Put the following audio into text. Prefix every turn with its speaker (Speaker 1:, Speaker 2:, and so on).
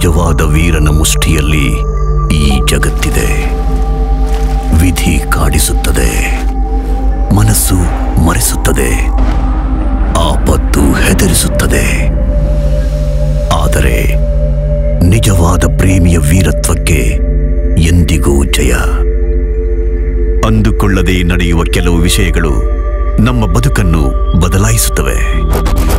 Speaker 1: ನಿಜವಾದ ವೀರನ ಮುಷ್ಟಿಯಲ್ಲಿ ಈ ಜಗತ್ತಿದೆ. ವಿಧಿ ಕಾಡಿಸುತ್ತದೆ, ಮನಸ್ಸು ಮರೆಸುತ್ತದೆ, ಆಪತ್ತು ಹೆದರಿಸುತ್ತದೆ. ಆದರೆ ನಿಜವಾದ ಪ್ರೇಮಿಯ ವೀರತ್ವಕ್ಕೆ ಎಂದಿಗೂ ಜಯ. ಅಂದುಕೊಳ್ಳದೆ ನಡೆಯುವ ಕೆಲವು ವಿಷಯಗಳು ನಮ್ಮ ಬದುಕನ್ನು ಬದಲಾಯಿಸುತ್ತವೆ.